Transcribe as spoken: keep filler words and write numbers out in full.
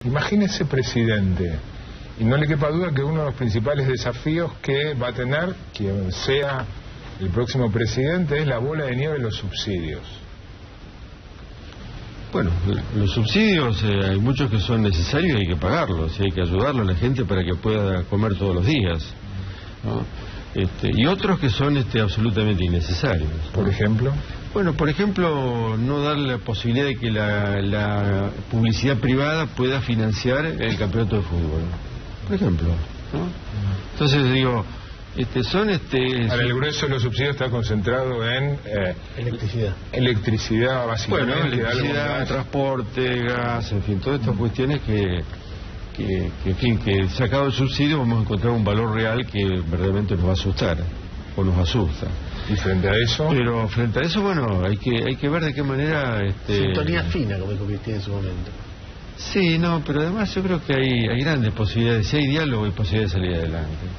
Imagínese presidente, y no le quepa duda que uno de los principales desafíos que va a tener quien sea el próximo presidente es la bola de nieve de los subsidios. Bueno, los subsidios eh, hay muchos que son necesarios y hay que pagarlos, y hay que ayudarlo a la gente para que pueda comer todos los días, ¿no? Este, y otros que son este, absolutamente innecesarios. ¿Por ejemplo? Bueno, por ejemplo, no darle la posibilidad de que la, la publicidad privada pueda financiar el campeonato de fútbol, por ejemplo, ¿no? Entonces digo, este, son este. Ahora, el grueso de los subsidios está concentrado en eh, electricidad. Electricidad, básicamente. Bueno, electricidad, transporte, gas, en fin, todas estas cuestiones que. Que, que, en fin, que sacado el subsidio vamos a encontrar un valor real que verdaderamente nos va a asustar, o nos asusta. ¿Y frente a eso? Pero frente a eso, bueno, hay que hay que ver de qué manera... Este... Sintonía fina, como dijo Cristina en su momento. Sí, no, pero además yo creo que hay, hay grandes posibilidades, si hay diálogo hay posibilidades de salir adelante.